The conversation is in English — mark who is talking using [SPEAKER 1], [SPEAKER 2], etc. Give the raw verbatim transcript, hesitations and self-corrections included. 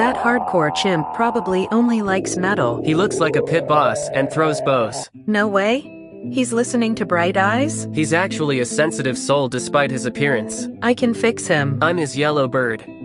[SPEAKER 1] That hardcore chimp probably only likes metal.
[SPEAKER 2] He looks like a pit boss and throws bows.
[SPEAKER 1] No way? He's listening to Bright Eyes?
[SPEAKER 2] He's actually a sensitive soul despite his appearance.
[SPEAKER 1] I can fix him.
[SPEAKER 2] I'm his yellow bird.